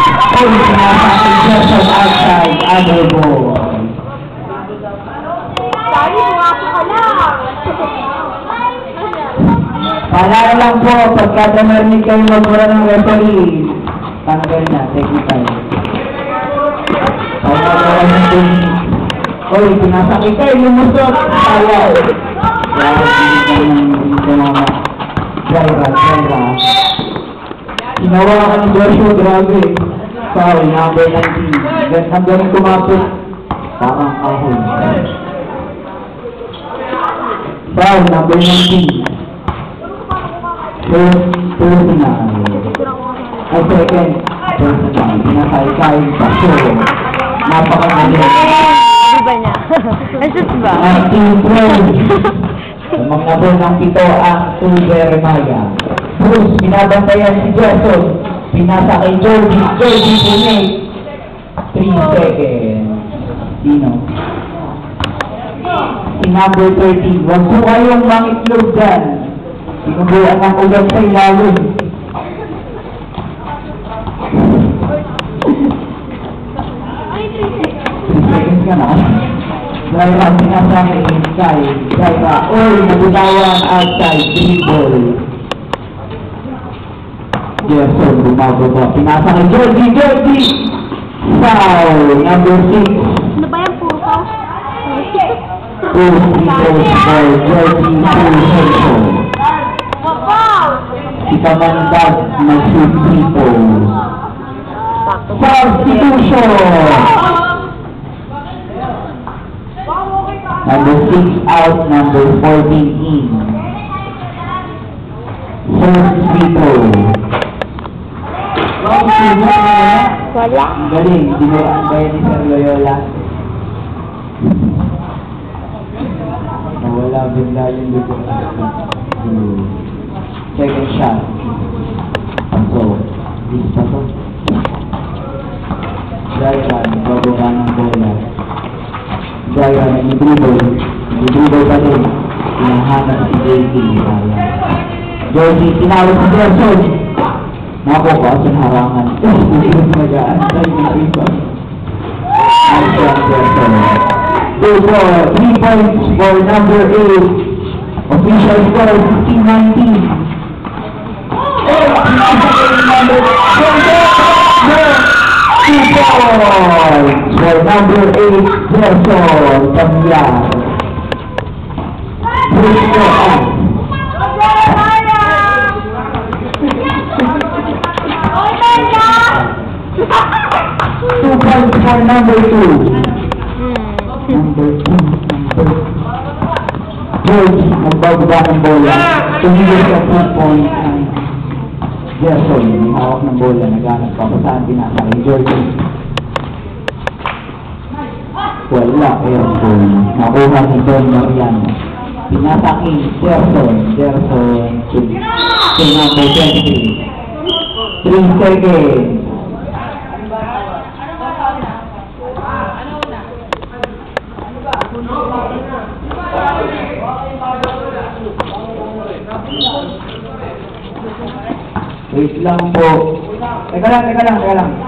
Oh, pinapasok Gerson outside, other ball. Paalala lang po, pagka narinig kayo magmura ng referee, tanggal na, technical. Pagkakawa ng team. Oy, pinasakit kayo, lumusot. Ayaw. Jaira. Hinawakan ni Joshua, grabe. Foul, number 19. Ang galing kumapit. Parang kahon. Foul, number 19. Personal. Ay, second. Personal. Pinasay-say. Paso. Napakagaling. Ano ba niya? Nasus ba? Team mga po ng pito ang Jeremiah. Bruce, binabantayan si Gerson. Pinasa kay Jordy. Jordy punit. 3 seconds. Sino? Si number 13. Huwag po kayong mangitlog dyan. Sinubuan ng ugat sa ilalim. 3 seconds ka na. Jaira, pinasakay inside. Jaira, oy, nabutawan outside. Dribble. Gerson, bumababa. Pinasakay Jordy. Foul, number 6. Ano ba yan, puro ka? 2 free for Jordy Gerson. Si Kamandag mag-shoot free throws. Substitution! Number 6 out, number 14 in. First free throw. Wala. Ang galing, dinuan ba yan ni Sir Loyola? Nawala bigla yung luto. Second shot. So, this pa to. Jaira, bababa ng bola. Jaira, nag-dribble pa din. Pinahanap si JT. Jordy, tinawag si Gerson. Nakuha sa harangan. Nag-aantay ni Iba. Gerson. There were 3 points for number 8. Official score 15-19. Number 2 points for number 8, Gerson Camillar. Push for up. 2 points for number 2. Number 2. George, nagbababa ng bola. Tumigil sa 2 points ang Gerson. May hawak ng bola. Naghanap pa. Pasahan pinasakay George. Wala. Gerson. Nakuha ni Don Mariano. Pinasakay Gerson. To number 23. 3 seconds. Wait lang po. Teka lang.